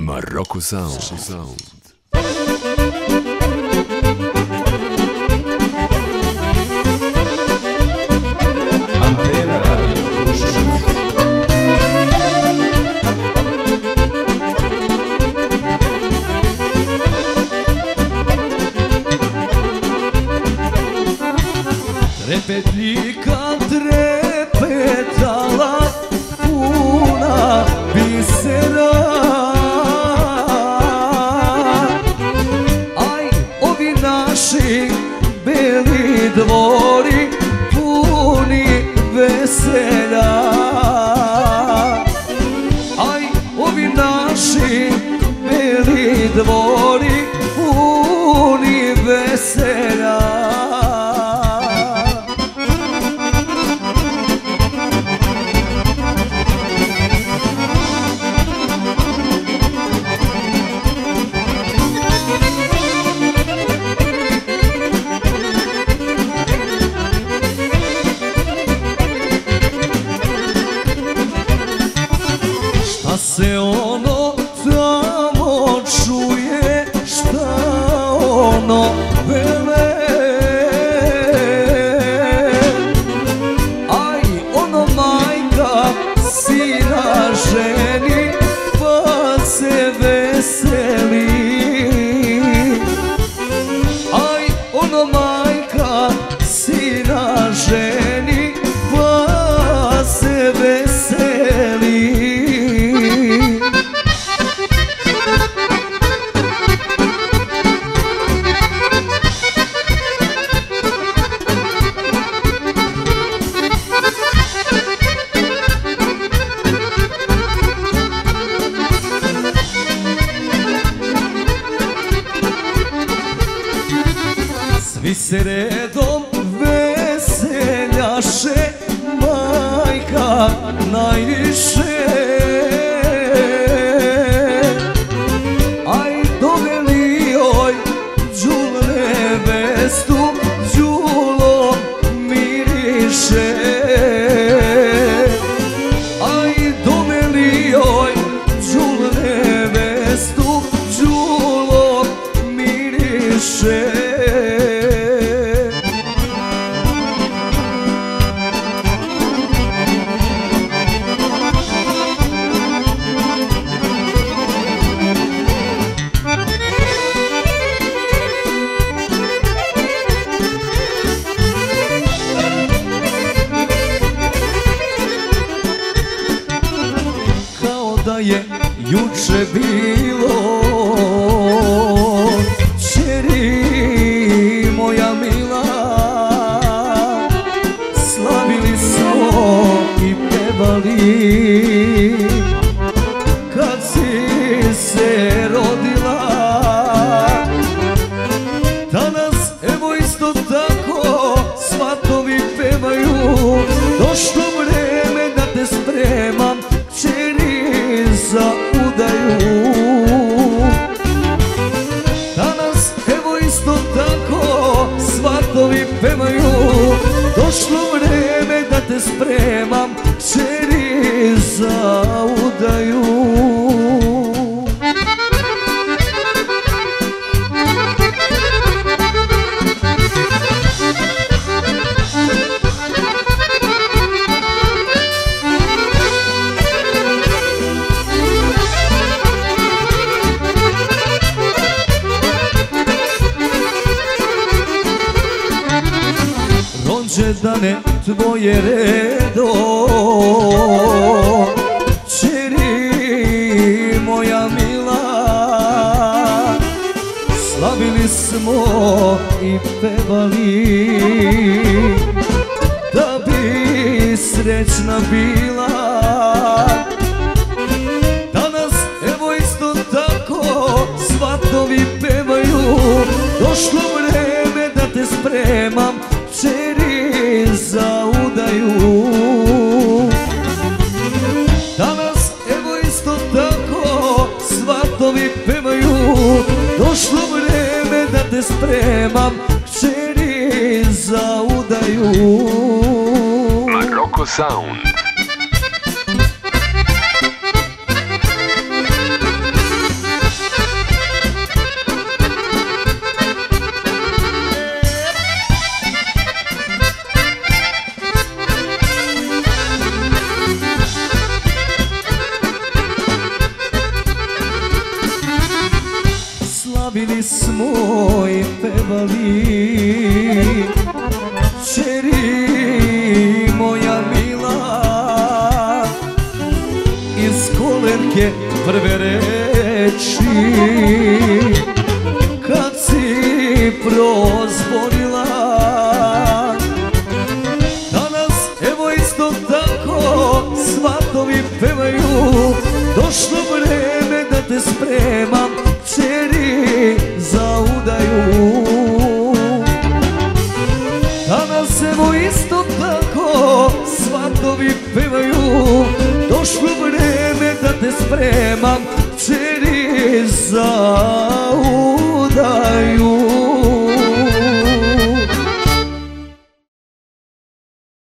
Marocco Sound. Trepetljika trepetala puna bisera. Aj, ovi naši beli dvori puni veselja. Aj, ovi naši beli dvori puni veselja. Se ono tamo čuje, šta ono vele. Aj, ono majka sina ženi, pa se veseli. Aj, ono majka sina ženi, pa se veseli. Svi se redom veseljaše, majka najviše. Aj, doveli joj đul nevestu, đulom miriše. Aj, doveli joj đul nevestu, đulom miriše. Da je juče bilo, čeri moja mila, slavili smo i pevali kad si se rodila. Danas evo isto tako svatovi pevaju, došlo vreme da te spremam čeri za udaju. Danas evo isto tako svatovi pevaju, došlo vreme da te spremam čeri za udaju. Rođendane tvoje redo, čeri moja mila, slavili smo i pevali da bi srećna bila. Danas evo isto tako svatovi pevaju, došlo vreme da te spremam čeri za udaju. Danas evo isto tako svatovi pevaju, došlo vreme da te spremam čeri za udaju. Marocco Sound. bili smo i pevali. Čeri moja mila, iz kolenke prve reči kad si prozborila. Danas evo isto tako svatovi pevaju, došlo vreme da te spremam, kćeri, za udaju. Danas evo isto tako svatovi pevaju, došlo vreme da te spremam, kćeri, za